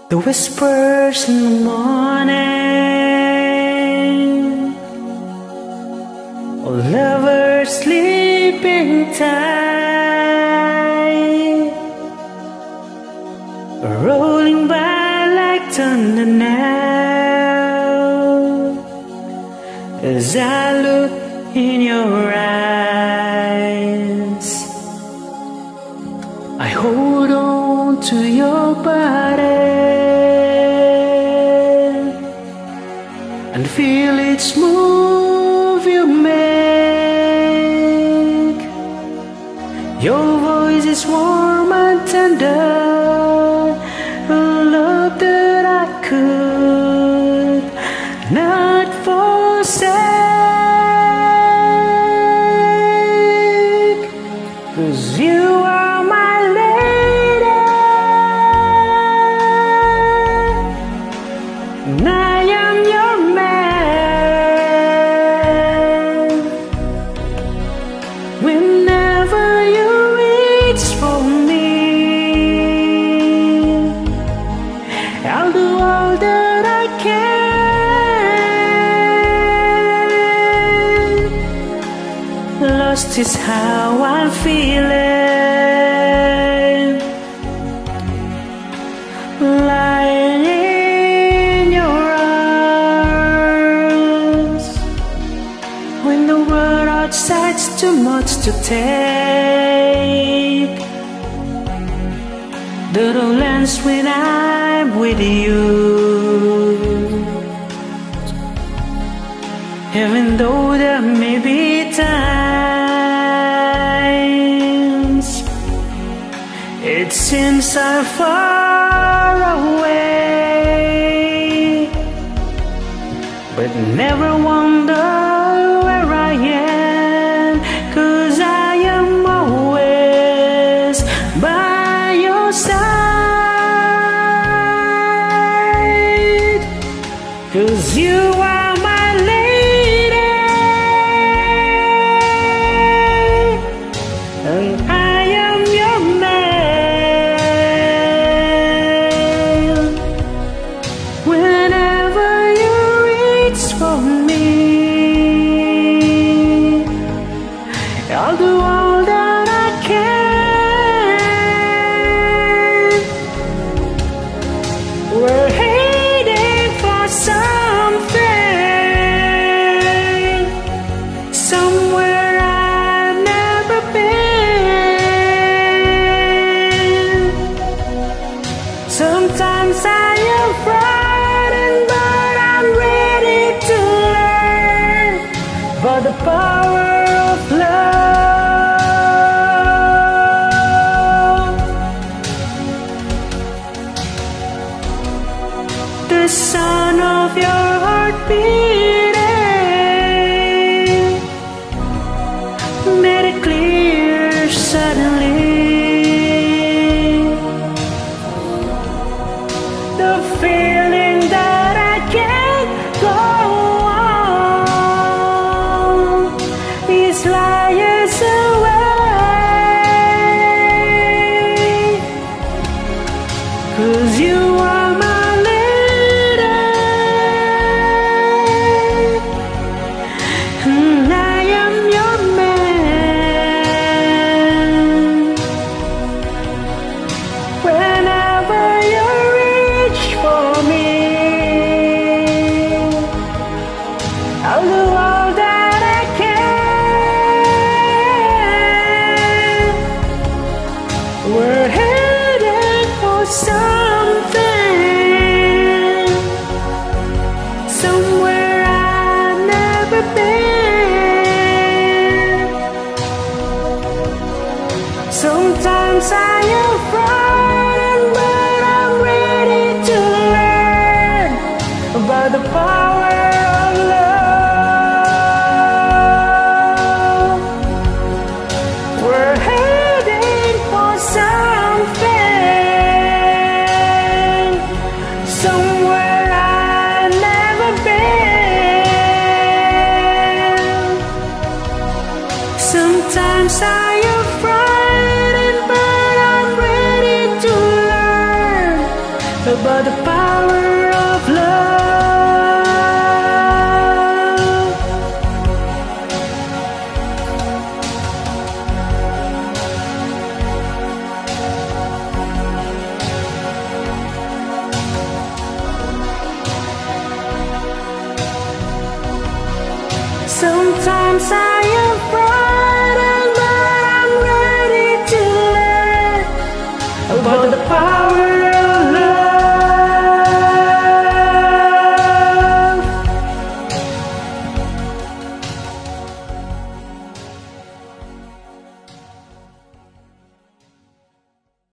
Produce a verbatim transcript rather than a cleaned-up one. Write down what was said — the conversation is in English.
The whispers in the morning, oh lovers sleeping tight, rolling by like thunder now, as I look in your eyes. I hold on to your body and feel its move you make. Your voice is warm and tender, a love that I could not forsake. 'Cause you are my lady, and I am your man. Whenever you reach for me, I'll do all that I can. Lost is how I'm feeling, lying in your arms, when the world outside's too much to take. That all ends when I'm with you, even though there may be times it seems I'm far away, but never wonder where I am, 'cause I am always by your side. 'Cause you are my lady, and I am your man. Whenever you reach for me, I'll do all that I can. We're heading for something, somewhere I've never been. Sometimes I am frightened, but I'm ready to learn about the power of love. The sound of your heart beating made it clear suddenly. The feeling that I can't go on is lies away. 'Cause you are my lady, and I am your man. Whenever you reach for me, I'll do all that I can. We're headed for something, somewhere I've never been. Sometimes I am frightened, but I'm ready to learn about the power of love. We're heading for something, somewhere I've never been. Sometimes I am frightened, but I'm ready to learn about the power of love. Sometimes I am frightened,